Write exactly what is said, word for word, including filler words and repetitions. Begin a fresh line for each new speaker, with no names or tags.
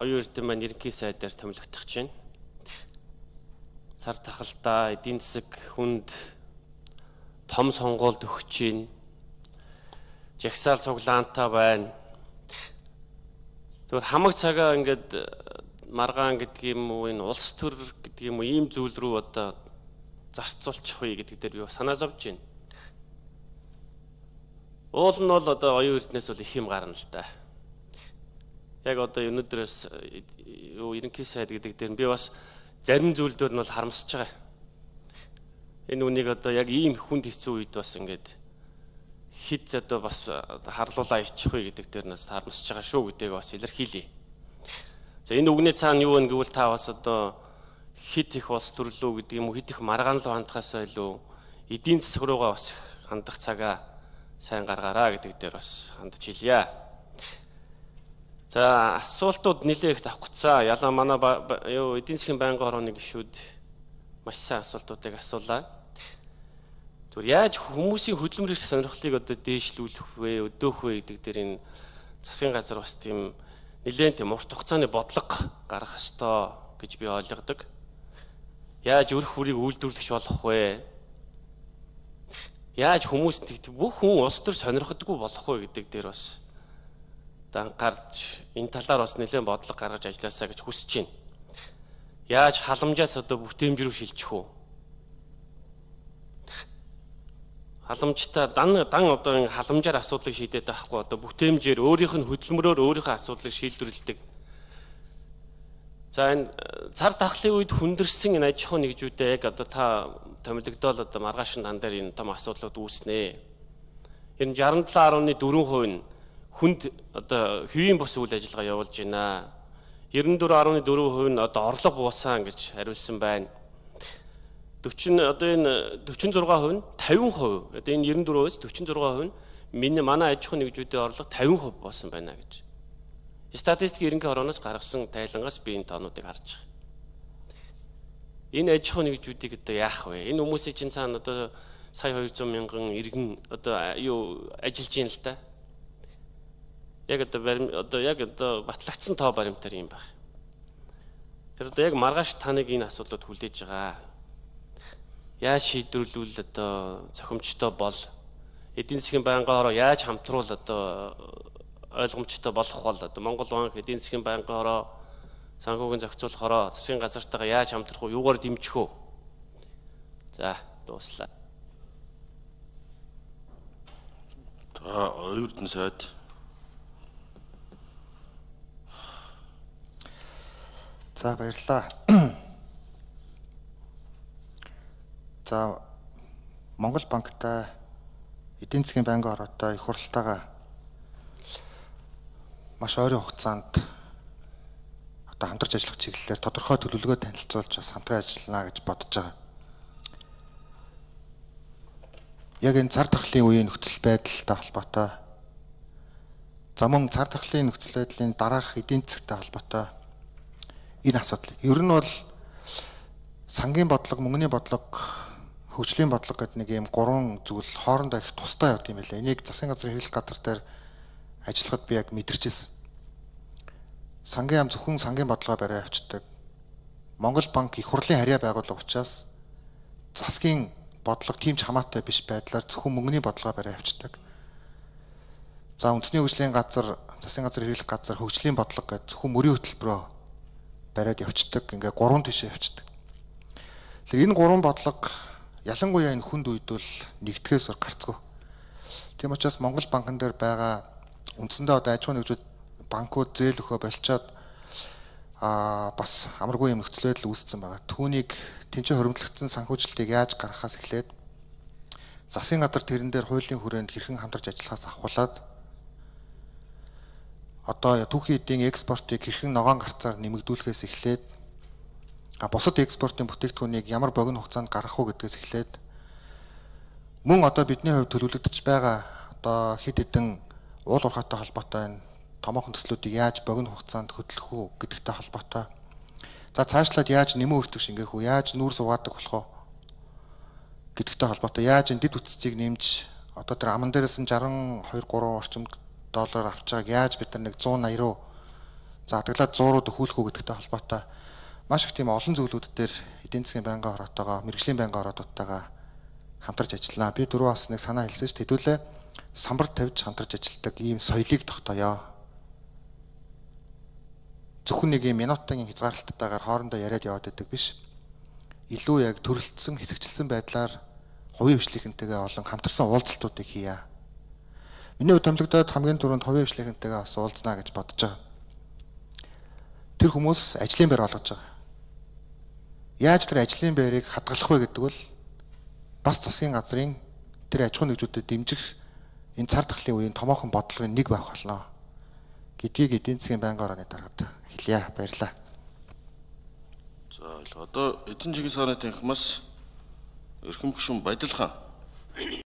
оюун эрдэмтэн маань ерөнхий сайдаар томилогдох чинь. Цар тахалтай эдийн засаг хүнд том сонгуульд өгч чинь. Жагсаал цуглаантай байна. Зүгээр хамаг цагаа ингээд маргаан гэдэг юм уу, энэ улс төр гэдэг юм уу, ийм зүйл рүү одоо зарцуулчих вэ гэдэг дээр би санаа зовж байна. Уул нь бол одоо оюун эрдэнэс бол их юм гарна л да. Яг одоо өнөөдрөөс юу ерөнхий сайд гэдэг дээр би бас зарим зүйлдер нь бол харамсаж байгаа. Энэ үнийг одоо яг ийм хүнд хэцүү үед бас ингээд хит одоо бас харлуулаа ичих вэ гэдэг дээр нас харамсаж байгаа шүү гэдгийг бас илэрхийлье. За энэ үгний цаана юу вэ гэвэл та бас одоо хит их улс төрлөө гэдэг юм уу, хит их маргаан руу хандахаасаа илүү эдийн засаг руугаа бас хандах цагаа сайн гаргаараа гэдэг дээр бас хандж хэлье. За асуултууд нэлээд их давхцаа. Ялаа манай юу эдийн засгийн байнгын хорооны гишүүд маш сайн асуултуудыг асуулаа. Зүгээр яаж хүмүүсийн хөдөлмөрийн сонирхлыг одоо дээшлүүлэх вэ, өдөөх вэ гэдэг дээр энэ засгийн газар бас тийм нэлээд тийм урт хугацааны бодлого гаргах ёстой гэж би ойлгодог. Яаж өрх бүрийг үйлдвэрлэгч болох вэ? Яаж хүмүүс бүх хүн улс төр сонирхдаггүй болох вэ гэдэг дээр бас гарч энэ талаар бас нэлээд бодлого гаргаж ажилласаа гэж хүсэж байна. Яаж халамжаас одоо бүтээмж рүү шилжих үү? Халамжтай дан дан одоо энэ халамжаар асуудлыг шийдээд байхгүй одоо бүтээмжээр өөрийнх нь хөдөлмөрөөр өөрийнхөө асуудлыг шийдвэрлэдэг. За энэ цар тахлын үед хүндэрсэн энэ аж ахуй нэгжүүдээ яг одоо та томилогдоод одоо маргааш дан дээр энэ том асуудлууд үүснэ. Энэ шестьдесят seven point four percent нь хүнд одоо хэвийн бус үйл ажиллагаа явуулж байна. ninety four point four percent нь одоо орлого буусан гэж хариулсан байна. forty одоо энэ forty-six percent нь fifty percent одоо энэ ninety four-өөс forty-six percent нь миний манай аж ахуй нэгжүүдийн орлого fifty percent буусан байна гэж. Статистик ерөнхий хорооноос гаргасан тайлангаас би энэ тоонуудыг харж байгаа. Энэ аж ахуй нэгжүүдийг одоо яах вэ? Энэ хүмүүсийн чинь цаана одоо сая two hundred мянган иргэн одоо юу ажиллаж ийн л та. Яг одоо барим одоо яг одоо батлагдсан тоо баримтаар юм байна. Тэр одоо яг маргааш таныг энэ асуудлууд хүлээж байгаа. Яаж шийдвэрлүүл одоо зохимжтой бол эдийн засгийн байнгын хороо яаж хамтруул одоо ойлгомжтой болох бол одоо Монгол банк эдийн засгийн байнгын хороо санхүүгийн зохицуулах хороо засгийн газартайгаа яаж хамтрах вэ? Юугаар дэмжих вэ? За дууслаа.
За оюун эрдэнэ сайд.
За баярлалаа. За Монгол банктай эдийн засгийн байнгын хороотой их хуралтайгаа маш ойрын хугацаанд одоо хамтарч ажиллах чиглэлээр тодорхой төлөвлөгөө танилцуулж бас хамтран ажиллана гэж бодож байгаа. Яг энэ цар тахлын үеийн нөхцөл байдалтай холбоотой, за мөн цар тахлын нөхцөл байдлын дараах эдийн засгтай холбоотой энэ асуудал. Ер нь бол сангийн бодлого, мөнгөний бодлого, хөгжлийн бодлого гэдэг нэг юм гурван зүйл хоорондоо их тустай явд юм байлаа. Энийг засгийн газрын хэрэглэх газар дээр ажиллахад би яг мэдэрчээсэн. Сангийн ам зөвхөн сангийн бодлогоо барай авчдаг. Монгол банк их хурлын харьяа байгууллага учраас засгийн бодлого тийм ч хамаатай биш байдлаар зөвхөн мөнгөний бодлогоо барай авчдаг. За үндэсний хөгжлийн газар, засгийн газрын хэрэглэх газар хөгжлийн бодлого гэж зөвхөн мөрийн хөтөлбөрөөр бариад явцдаг. Ингээ гурван тишээ явцдаг. Тэгэхээр энэ гурван бодлого ялангуяа энэ хүнд үед бол нэгтгэхээс гарцгүй. Тийм учраас Монгол банкн дээр байгаа үндсэндээ одоо аж ахуй нэгжүүд банкуд зээл өгөө болчоод аа бас амаргүй юм нөхцөл байдал үүссэн байгаа. Түүнийг тэнцээ хоримтлагдсан санхүүжилтийг яаж гаргахаас эхлээд засгийн газар тэрэн дээр хуулийн хүрээнд хэрхэн хамтарч ажиллахаас ахуулаад одоо түүхийн эдийн экспортыг хэрхэн ногоон гарцаар нэмэгдүүлэхээс эхлээд а бусад экспортын бүтээгдэхүүнийг ямар богино хугацаанд гаргах уу гэдгээс эхлээд мөн одоо бидний хувьд төлөвлөгдөж байгаа одоо хэд хэдэн уул уурхайтай холбоотой энэ томоохон төслүүдийг яаж богино хугацаанд хөтлөх үү гэдэгтэй холбоотой. За цаашлаад яаж нэмэн өртөг шингээх үү, яаж нүүр суугаадаг болох вэ гэдэгтэй холбоотой. Яаж энэ дэд үтцийг нэмж одоо тэр аман дээрээс нь sixty-two three орчим доллар авч байгааг яаж бид нар нэг one eighty руу За адаглаад зуурууд өхүүлэх үү гэдэгтэй холбоотой маш их тийм олон зүйлүүд дээр эдийн засгийн байнгын хороотойгоо, мэрэгжлийн байнгын хороотойгоо хамтарч ажиллана. Би дөрөв бас нэг санаа хэлсэн ш. Хэдүүлээ самбар тавьж хамтарч ажилладаг ийм соёлыг тогтооё. Зөвхөн нэг юм минутын хязгаарлалттайгаар хоорондоо яриад яваад байдаг биш. Илүү яг төрөлцсөн, хэсэгчлсэн байдлаар хувийн хвшлийнхэнтэйгээ олон хамтарсан уулзалтуудыг хийя. Миний хувьд томилогдоод хамгийн түрүүнд хувийн хвшлийнхэнтэйгээ бас уулзнаа гэж бодож байгаа. Тэр хүмүүс ажлын байр олгож байгаа. Яаж тэр ажлын байрыг хадгалах вэ гэдэг бол бас засгийн газрын тэр аж ахуй нэгжүүдэд дэмжих энэ цар тахлын үеийн томоохон бодлогын нэг байх болно гэдгийг эдийн засгийн байнгын хорооны даргад хэлье. Баярлалаа.
За одоо эдийн засгийн санааны танхимаас эрхэм гишүүн Баялхан